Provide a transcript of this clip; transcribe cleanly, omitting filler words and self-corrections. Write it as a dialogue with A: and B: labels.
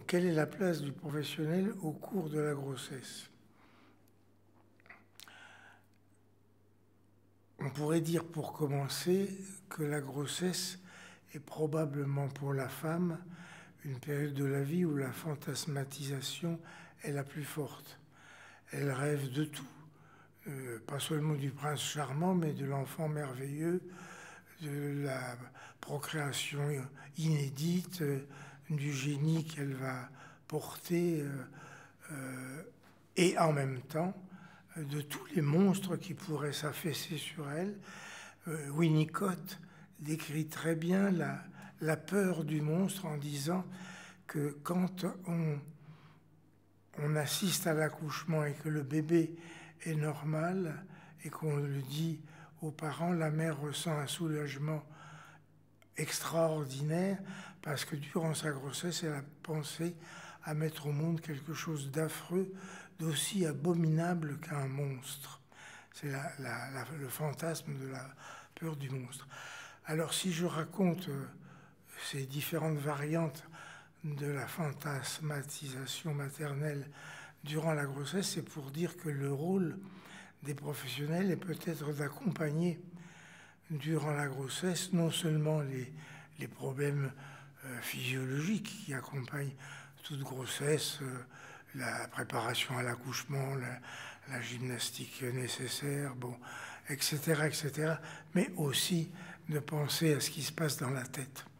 A: quelle est la place du professionnel au cours de la grossesse? On pourrait dire pour commencer que la grossesse est probablement pour la femme une période de la vie où la fantasmatisation est la plus forte. Elle rêve de tout, pas seulement du prince charmant, mais de l'enfant merveilleux, de la procréation inédite, du génie qu'elle va porter, et en même temps de tous les monstres qui pourraient s'affaisser sur elle. Winnicott décrit très bien la peur du monstre en disant que quand on assiste à l'accouchement et que le bébé est normal et qu'on le dit aux parents, la mère ressent un soulagement extraordinaire parce que durant sa grossesse, elle a pensé à mettre au monde quelque chose d'affreux, d'aussi abominable qu'un monstre. C'est le fantasme de la peur du monstre. Alors si je raconte ces différentes variantes de la fantasmatisation maternelle durant la grossesse, c'est pour dire que le rôle des professionnels est peut-être d'accompagner durant la grossesse non seulement les problèmes physiologiques qui accompagnent toute grossesse, la préparation à l'accouchement, la gymnastique nécessaire, etc., mais aussi de penser à ce qui se passe dans la tête.